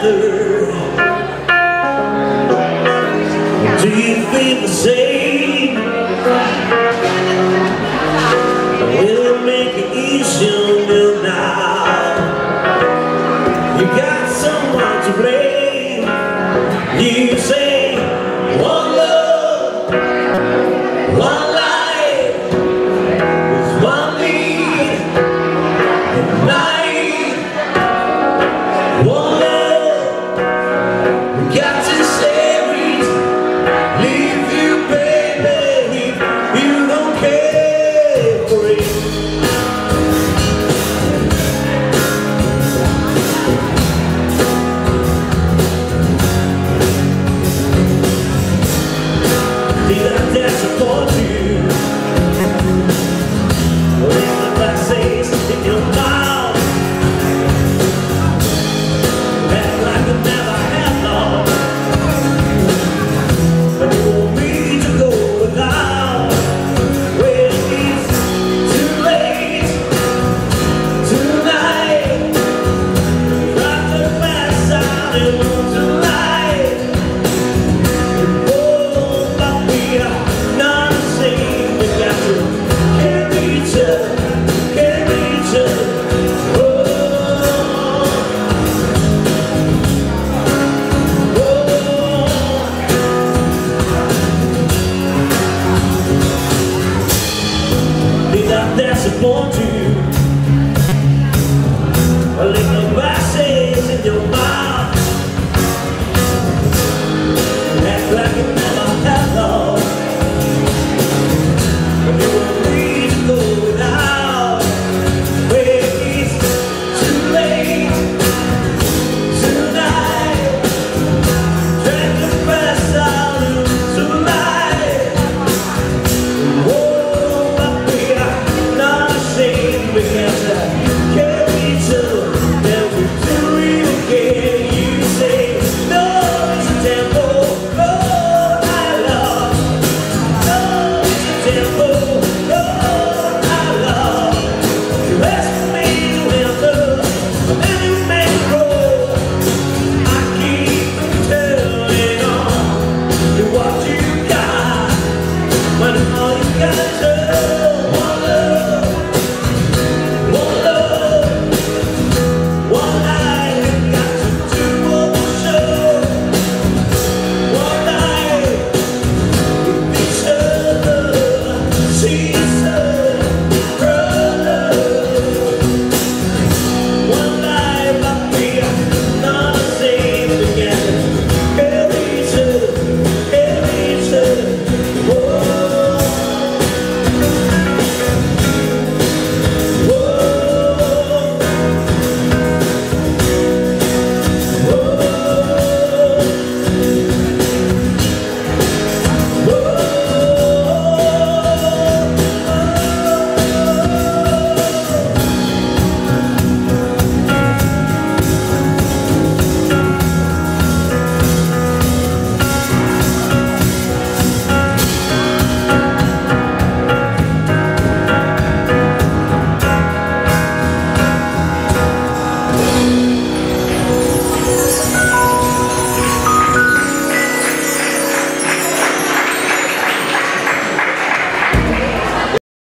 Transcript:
together. Do you feel the same? Will it make it easier now? You got someone to blame. You say one love, one life, there's one need at night. One love, we got to save it. Leave you, baby, if you don't care for it. Did I disappoint you? Or is the glasses in your mouth? Act like you never had love, but you want me to go without. Well, it's too late tonight. Got to pass out and want to lie. Oh, but we are not the same. We got to carry each other, carry each other. Did I disappoint you? Or leave the glasses in your mouth? Act like it